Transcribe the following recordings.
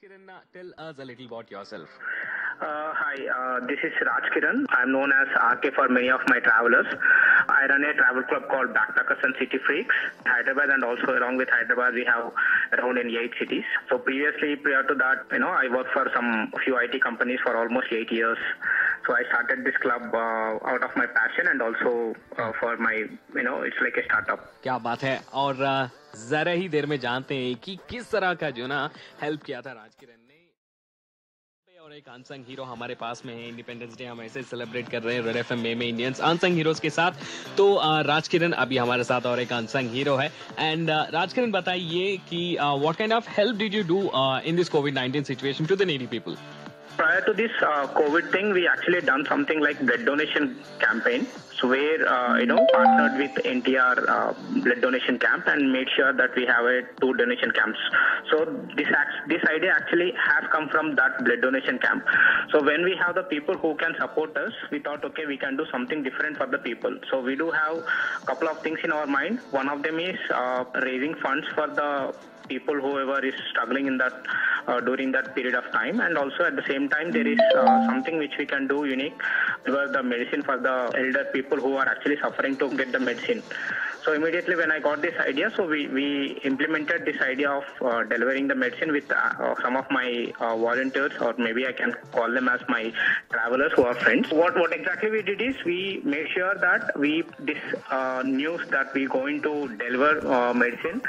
Kiran, tell us a little about yourself. Hi, this is Raj Kiran. I'm known as RK for many of my travelers. I run a travel club called Backpackers and City Freaks, Hyderabad, and also along with Hyderabad, we have around in 8 cities. So previously, prior to that, I worked for some few IT companies for almost 8 years. So I started this club out of my passion and also for my, it's like a startup. क्या बात है। और जरा ही देर में जानते हैं कि किस तरह का जो ना हेल्प किया था राज किरण ने। और एक अनसंग हीरो हमारे पास में है। इंडिपेंडेंस डे हम ऐसे सेलिब्रेट कर रहे हैं रेड एफएम में इंडियंस अनसंग हीरोज के साथ। तो राज किरण अभी हमारे साथ और एक अनसंग हीरो है। एंड राज किरण बताइए कि what kind of help did you do in this कोविड-19 situation to the needy people? Prior to this COVID thing, we actually done something like blood donation campaign. So where partnered with NTR blood donation camp and made sure that we have 2 donation camps. So this idea actually has come from that blood donation camp. So when we have the people who can support us, we thought, okay, we can do something different for the people. So we do have a couple of things in our mind. One of them is raising funds for the people whoever is struggling in that during that period of time, and also at the same time there is something which we can do unique for the medicine for the elder people who are actually suffering to get the medicine. So immediately when I got this idea, so we implemented this idea of delivering the medicine with some of my volunteers, or maybe I can call them as my travelers who are friends. What exactly we did is we made sure that this news that we going to deliver medicine,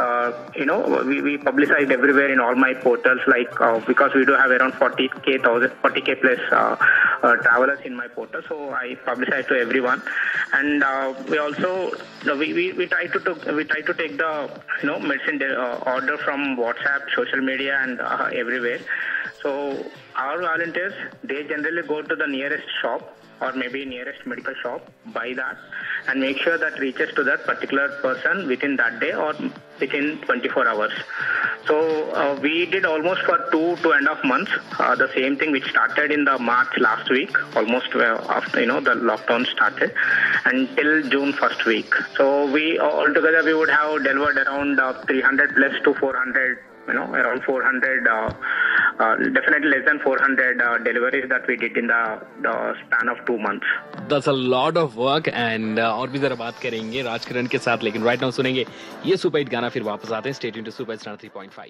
we publicized everywhere in all my portals, like because we do have around 40k plus travelers in my portal, so I publicized to everyone, and we also we try to take the medicine order from WhatsApp, social media, and everywhere. So our volunteers, they generally go to the nearest shop or maybe nearest medical shop, buy that, and make sure that reaches to that particular person within that day or within 24 hours. So we did almost for 2.5 months the same thing which started in the March last week, almost after the lockdown started, until June first week. So we altogether we would have delivered around 300 plus to 400, around 400, definitely less than 400 deliveries that we did in the span of 2 months. That's a lot of work and और भी जरा बात करेंगे राज किरण के साथ, लेकिन right now सुनेंगे ये सुपर हिट गाना, फिर वापस आते हैं। Stay tuned to superstar 3.5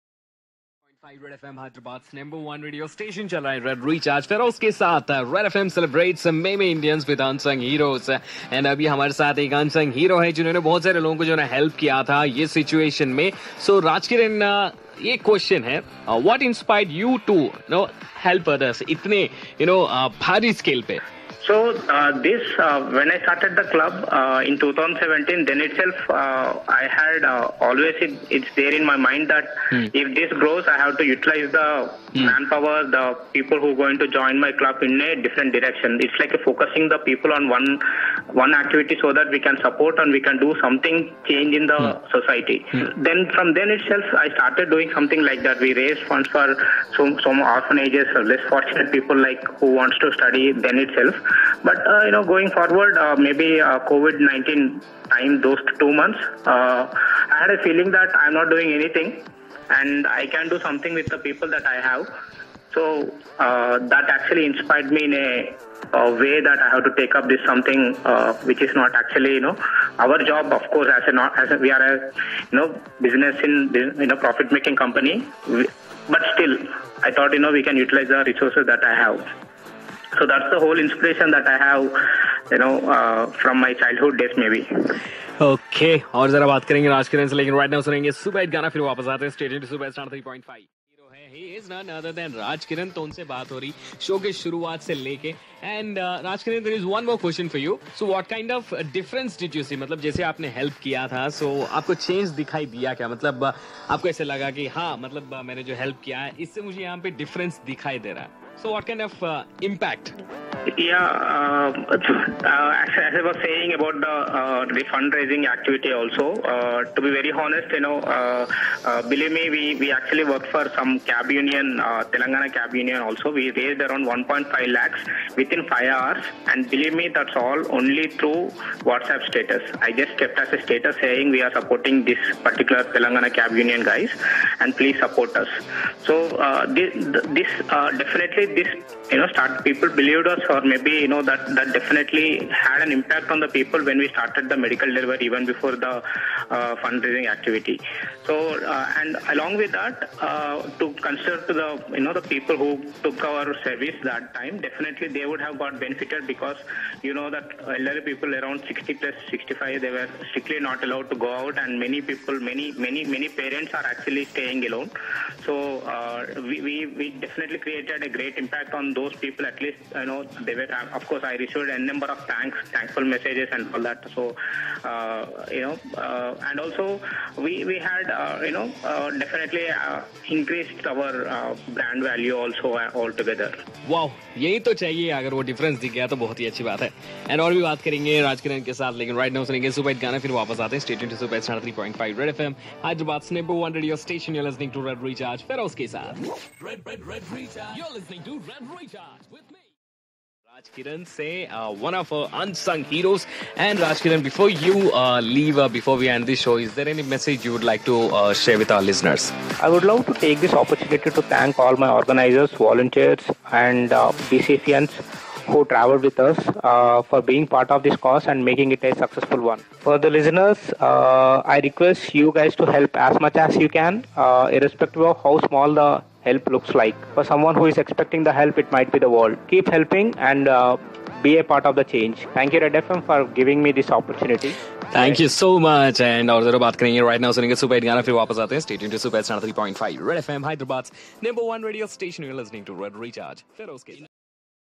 red FM Hyderabad number 1 radio station चल रहा है रेड रिचार्ज फेरोज के साथ। रेड एफएम सेलिब्रेट्स मेमे Indians with unsung heroes. And अभी हमारे साथ एक अनसंग हीरो है जिन्होंने बहुत सारे लोगों को जो है हेल्प किया था ये सिचुएशन में। सो राज किरण, ये क्वेश्चन है, what inspired you to help others इतने भारी स्केल पे? So this when I started the club in 2017, then itself I had always it's there in my mind that if this grows, I have to utilize the manpower, the people who are going to join my club in a different direction. It's like focusing the people on one activity so that we can support and we can do something change in the society. Then from then itself, I started doing something like that. We raised funds for some orphanages or less fortunate people like who wants to study then itself. But going forward, maybe COVID-19 time, those 2 months, I had a feeling that I'm not doing anything and I can do something with the people that I have. So that actually inspired me in a way that I have to take up this something which is not actually our job. Of course, we are a business in profit making company, but still I thought we can utilize the resources that I have. So that's the whole inspiration that I have, from my childhood days maybe. Okay, और जरा बात करेंगे राज किरण से, लेकिन right now सुनेंगे super hit गाना, फिर वापस आते हैं। Stay tuned to superstar 3.5। Hero है, he is none other than Raj Kiran. तो उनसे बात हो रही शो के शुरुआत से लेके। And Raj Kiran, there is one more question for you. So what kind of difference did you see? मतलब जैसे आपने हेल्प किया था, सो आपको चेंज दिखाई दिया क्या? मतलब आपको ऐसे लगा कि हाँ, मतलब मैंने जो हेल्प किया है इससे मुझे यहाँ पे डिफरेंस दिखाई दे रहा है। So what kind of impact? Yeah, as I was saying about the fundraising activity also, to be very honest, believe me, we actually worked for some cab union, Telangana cab union also. We raised around 1.5 lakhs within 5 hours, and believe me, that's all only through WhatsApp status. I just kept as a status saying we are supporting this particular Telangana cab union guys, and please support us. So definitely this people believed us, or maybe that definitely had an impact on the people when we started the medical delivery even before the fundraising activity. So and along with that, to consider to the people who took our service that time, definitely they would have got benefited, because that elderly people around 60 plus 65, they were strictly not allowed to go out, and many people, many parents are actually staying alone. So we definitely created a great impact on those people. At least they were, of course, I received a number of thankful messages and all that. So and also we had definitely increased our brand value also altogether. वाह, यही तो चाहिए. अगर वो difference दिख गया तो बहुत ही अच्छी बात है. एंड और भी बात करेंगे राजकिरण के साथ, लेकिन राइट नाउ सुनेंगे सुपर हिट गाना, फिर वापस आते हैं. Stay tuned to super 3.5 red FM, Hyderabad number 1 radio station. You are listening to red recharge Feroz के साथ. Red recharge, you are listening to red recharge with me Rajkiran, say one of our unsung heroes. And Rajkiran, before you leave, before we end this show, is there any message you would like to share with our listeners? I would love to take this opportunity to thank all my organizers, volunteers, and BCFians who traveled with us for being part of this cause and making it a successful one. For the listeners, I request you guys to help as much as you can, irrespective of how small the help looks like. For someone who is expecting the help, it might be the world. Keep helping and be a part of the change. Thank you Red FM for giving me this opportunity. Thank you so much. And और जरूर बात करेंगे right now, सुनेंगे super hit गाना, फिर वापस आते हैं. Stay tuned to super 3.5 red FM, Hyderabad number 1 radio station. You are listening to red recharge Feroz के साथ.